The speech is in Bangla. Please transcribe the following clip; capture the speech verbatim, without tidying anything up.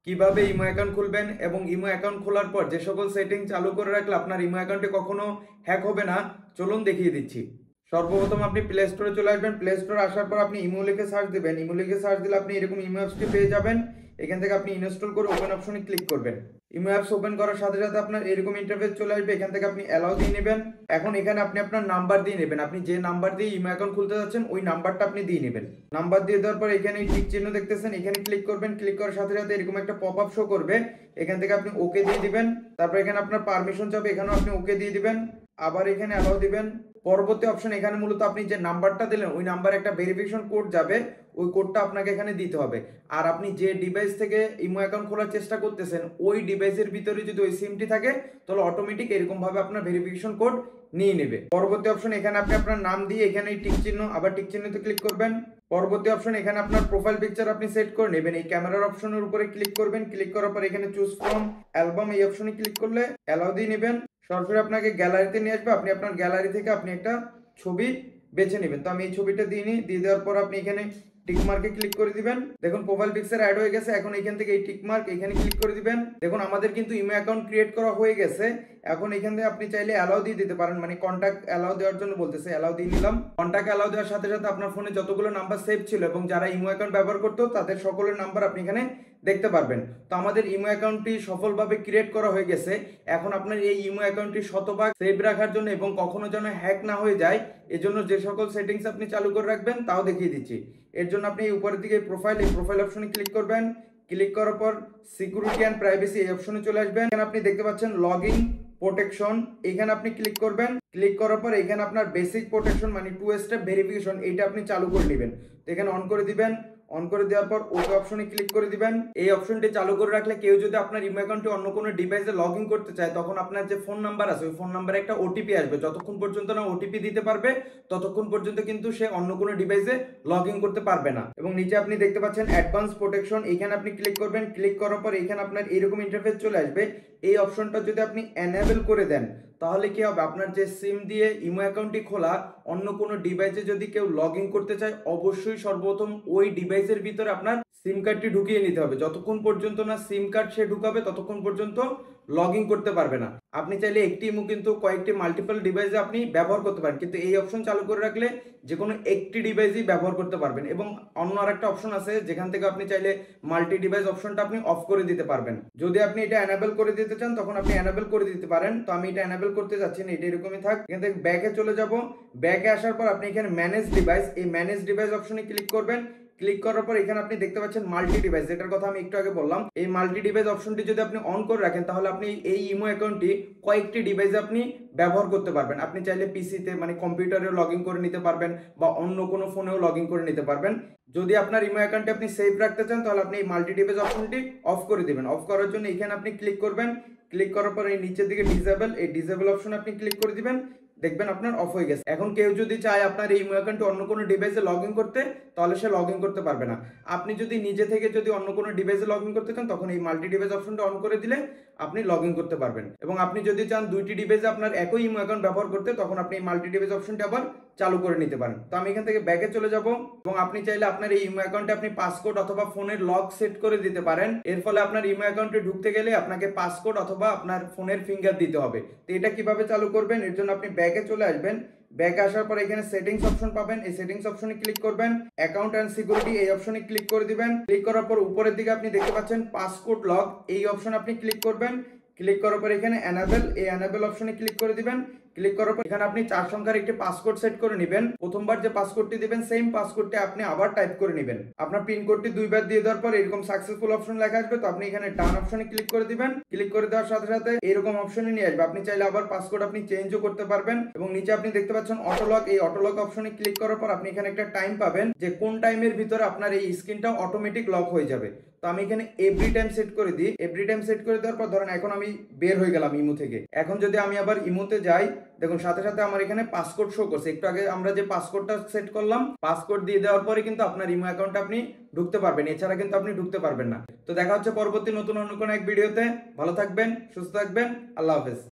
কিভাবে ইমো অ্যাকাউন্ট খুলবেন এবং ইমো অ্যাকাউন্ট খোলার পর যে সকল সেটিং চালু করে রাখলে আপনার ইমো অ্যাকাউন্টে কখনো হ্যাক হবে না, চলুন দেখিয়ে দিচ্ছি। সর্বপ্রথম আপনি প্লে স্টোরে চলে আসবেন। প্লে স্টোরে আসার পর আপনি ইমো লিখে সার্চ দেবেন। ইমো লিখে সার্চ দিলে আপনি এরকম ইমো অ্যাপসটি পেয়ে যাবেন। এখান থেকে আপনি ইনস্টল করে ওপেন অপশনে ক্লিক করবেন। ইমো অ্যাপস ওপেন করার সাথে সাথে আপনার এরকম ইন্টারফেস চলে আসবে। এখান থেকে আপনি অ্যালাউ দিয়ে নেবেন। এখন এখানে আপনি আপনার নাম্বার দিয়ে নেবেন। আপনি যে নাম্বার দিয়ে ইমো অ্যাকাউন্ট খুলতে যাচ্ছেন ওই নাম্বারটা আপনি দিয়ে নেবেন। নাম্বার দিয়ে দেওয়ার পর এখানে টিক চিহ্ন দেখতেছেন, এখানে ক্লিক করবেন। ক্লিক করার সাথে সাথে এরকম একটা পপ আপ শো করবে। এখান থেকে আপনি ওকে দিয়ে দিবেন। তারপর এখানে আপনার পারমিশন চাবে, এখানেও আপনি ওকে দিয়ে দিবেন। আবার এখানে অ্যালাউ দিবেন। পরবর্তী অপশন এখানে মূলত আপনি যে নাম্বারটা দিলেন ওই নাম্বারে একটা ভেরিফিকেশন কোড যাবে, ওই কোডটা আপনাকে এখানে দিতে হবে। আর আপনি যে ডিভাইস থেকে ইমো অ্যাকাউন্ট খোলার চেষ্টা করতেছেন ওই ডিভাইসের ভিতরে যদি ওই সিমটি থাকে তাহলে অটোমেটিক এরকম ভাবে আপনার ভেরিফিকেশন কোড নিয়ে নেবে। পরবর্তী অপশন এখানে আপনি আপনার নাম দিয়ে এখানে টিক চিহ্ন, আবার টিক চিহ্নতে ক্লিক করবেন। পরবর্তী অপশন এখানে আপনার প্রোফাইল পিকচার আপনি সেট করে নেবেন। এই ক্যামেরার অপশনের উপরে ক্লিক করবেন। ক্লিক করার পর এখানে চুজ ফ্রম অ্যালবাম এই অপশনে ক্লিক করলে অ্যালাউ দিয়ে নেবেন। সরাসরি আপনাকে গ্যালারিতে নিয়ে আসবে। আপনি আপনার গ্যালারি থেকে আপনি একটা ছবি বেছে নেবেন। তো আমি এই ছবিটা দিয়ে নিই। দিয়ে দেওয়ার পর আপনি এখানে টিক মার্কে ক্লিক করে দিবেন। দেখুন প্রোফাইল পিকচার অ্যাড হয়ে গেছে। এখন এখান থেকে এই টিক মার্ক এখানে ক্লিক করে দিবেন। দেখুন আমাদের কিন্তু ইমো অ্যাকাউন্ট ক্রিয়েট করা হয়ে গেছে। এখন এখান থেকে আপনি চাইলে অ্যালাউ দিয়ে দিতে পারেন, মানে কন্টাক্ট অ্যালাউ দেওয়ার জন্য বলতেছে, অ্যালাউ দিয়ে নিলাম। কন্টাক্ট অ্যালাউ দেওয়ার সাথে সাথে আপনার ফোনে যতগুলো নাম্বার সেভ ছিল এবং যারা ইমো অ্যাকাউন্ট ব্যবহার করতো তাদের সকলের নাম্বার আপনি এখানে দেখতে পারবেন। তো আমাদের ইমো অ্যাকাউন্টটি সফলভাবে ক্রিয়েট করা হয়ে গেছে। এখন আপনার এই ইমো অ্যাকাউন্টটি শতভাগ সেভ রাখার জন্য এবং কখনো যেন হ্যাক না হয়ে যায় এজন্য যে সকল সেটিংস আপনি চালু করে রাখবেন তাও দেখিয়ে দিচ্ছি। এর জন্য আপনি উপরের দিকে প্রোফাইল এই প্রোফাইল অপশনে ক্লিক করবেন। ক্লিক করার পর সিকিউরিটি অ্যান্ড প্রাইভেসি এই অপশনে চলে আসবেন। এখানে আপনি দেখতে পাচ্ছেন লগইন প্রোটেকশন, এখানে আপনি ক্লিক করবেন। ক্লিক করার পর এখানে আপনার বেসিক প্রোটেকশন মানে টু স্টেপ ভেরিফিকেশন এইটা আপনি চালু করে নেবেন। তো এখানে অন করে দিবেন। অন করে দেওয়ার পর ওকে অপশনে ক্লিক করে দিবেন। এই অপশনটি চালু করে রাখলে কেউ যদি আপনার ইমো অ্যাকাউন্টে অন্য কোনো ডিভাইসে লগ ইন করতে চায় তখন আপনার যে ফোন নাম্বার আছে ওই ফোন নাম্বারে একটা ওটিপি আসবে। যতক্ষণ পর্যন্ত না ওটিপি দিতে পারবে ততক্ষণ পর্যন্ত কিন্তু সে অন্য কোনো ডিভাইসে লগ ইন করতে পারবে না। এবং নিচে আপনি দেখতে পাচ্ছেন অ্যাডভান্স প্রোটেকশন, এখানে আপনি ক্লিক করবেন। ক্লিক করার পর এখানে আপনার এরকম ইন্টারফেস চলে আসবে। এই অপশনটা যদি আপনি এনেবল করে দেন তাহলে কি হবে, আপনার যে সিম দিয়ে ইমো অ্যাকাউন্টটি খোলা অন্য কোনো ডিভাইসে যদি কেউ লগ ইন করতে চায় অবশ্যই সর্বপ্রথম ওই ডিভাইসের ভিতরে আপনার সিম কার্ডটি ঢুকিয়ে নিতে হবে। যতক্ষণ পর্যন্ত না সিম কার্ড সে ঢুকাবে ততক্ষণ পর্যন্ত লগ ইন করতে পারবে না। আপনি চাইলে একটি ইমো কিন্তু কয়েকটি মাল্টিপল ডিভাইসে আপনি ব্যবহার করতে পারেন, কিন্তু এই অপশন চালু করে রাখলে যে কোনো একটি ডিভাইসই ব্যবহার করতে পারবেন। এবং অন্য আরেকটা অপশন আছে যেখান থেকে আপনি চাইলে মাল্টি ডিভাইস অপশনটা আপনি অফ করে দিতে পারবেন। যদি আপনি এটা এনেবল করে দিতে চান তখন আপনি এনেবল করে দিতে পারেন। তো আমি এটা এনেবল করতে যাচ্ছি না, এটা এরকমই থাক। এখান থেকে ব্যাকে চলে যাব। ব্যাকে আসার পর আপনি এখানে ম্যানেজ ডিভাইস এই ম্যানেজ ডিভাইস অপশনে ক্লিক করবেন। ক্লিক করার পর এখানে আপনি দেখতে পাচ্ছেন মাল্টি ডিভাইস, যেটার কথা আমি একটু আগে বললাম। এই মাল্টি ডিভাইস অপশনটি যদি আপনি অন করে রাখেন তাহলে আপনি এই ইমো অ্যাকাউন্টটি কয়েকটি ডিভাইসে আপনি ব্যবহার করতে পারবেন। আপনি চাইলে পিসিতে মানে কম্পিউটারেও লগ ইন করে নিতে পারবেন বা অন্য কোনো ফোনেও লগ ইন করে নিতে পারবেন। যদি আপনার ইমো অ্যাকাউন্টে আপনি সেভ রাখতে চান তাহলে আপনি এই মাল্টি ডিভাইস অপশনটি অফ করে দিবেন। অফ করার জন্য এখানে আপনি ক্লিক করবেন। ক্লিক করার পর এই নিচের দিকে ডিসেবল এই ডিসেবল অপশনে আপনি ক্লিক করে দিবেন। দেখবেন আপনার অফ হয়ে গেছে। এখন কেউ যদি চায় আপনার এই ইমো অ্যাকাউন্টে অন্য কোনো ডিভাইসে লগ ইন করতে তাহলে সে লগ ইন করতে পারবে না। আপনি যদি নিজে থেকে যদি অন্য কোনো ডিভাইসে লগ ইন করতে চান তখন এই মাল্টি ডিভাইস অপশনটা অন করে দিলে আপনি লগ ইন করতে পারবেন। এবং আপনি যদি চান দুইটি ডিভাইসে আপনার একই ইমো অ্যাকাউন্ট ব্যবহার করতে তখন আপনি এই মাল্টি ডিভাইস অপশনটা আবার চালু করে নিতে পারেন। তো আমি এখান থেকে ব্যাকে চলে যাব এবং আপনি চাইলে আপনার এই ইমো অ্যাকাউন্টে আপনি পাসকোড অথবা ফোনের লক সেট করে দিতে পারেন। এর ফলে আপনার ইমো অ্যাকাউন্টে ঢুকতে গেলে আপনাকে পাসকোড অথবা আপনার ফোনের ফিঙ্গার দিতে হবে। তো এটা কিভাবে চালু করবেন, এর জন্য আপনি ব্যাকে চলে আসবেন। ব্যাকে আসার পর এখানে সেটিংস অপশন পাবেন। এই সেটিংস অপশনে ক্লিক করবেন। অ্যাকাউন্ট এন্ড সিকিউরিটি এই অপশনে ক্লিক করে দিবেন। ক্লিক করার পর উপরের দিকে আপনি দেখতে পাচ্ছেন পাসকোড লক এই অপশন আপনি ক্লিক করবেন। ক্লিক করার পর এখানে এনেবল এই এনেবল অপশনে ক্লিক করে দিবেন। ক্লিক করার পর এখানে আপনি চার সংখ্যার একটি পাসকোড সেট করে নেবেন। প্রথমবার যে পাসকোডটি দিবেন সেম পাসকোডটি আপনি আবার টাইপ করে নেবেন। আপনার পিন কোডটি দুইবার দিয়ে দেওয়ার পর এরকম সাকসেসফুল অপশন লেখা আসবে। তো আপনি এখানে ডান অপশনে ক্লিক করে দিবেন। ক্লিক করে দেওয়ার সাথে সাথে এরকম অপশনে নিয়ে আসবে। আপনি চাইলে আবার পাসকোড আপনি চেঞ্জও করতে পারবেন। এবং নিচে আপনি দেখতে পাচ্ছেন অটোলক এই অটোলক অপশনে ক্লিক করার পর আপনি এখানে একটা টাইম পাবেন যে কোন টাইমের ভিতরে আপনার এই স্ক্রিনটা অটোমেটিক লক হয়ে যাবে। তো আমি এখানে এভরি টাইম সেট করে দিই। এভরি টাইম সেট করে দেওয়ার পর ধরেন এখন আমি বের হয়ে গেলাম ইমো থেকে। এখন যদি আমি আবার ইমোতে যাই দেখুন সাথে সাথে আমার এখানে পাসকোড শো করছে। একটু আগে আমরা যে পাসকোডটা সেট করলাম পাসকোড দিয়ে দেওয়ার পরে কিন্তু আপনার ইমো অ্যাকাউন্টে আপনি ঢুকতে পারবেন, এছাড়া কিন্তু আপনি ঢুকতে পারবেন না। তো দেখা হচ্ছে পরবর্তী নতুন অন্য কোনো এক ভিডিওতে। ভালো থাকবেন, সুস্থ থাকবেন, আল্লাহ হাফেজ।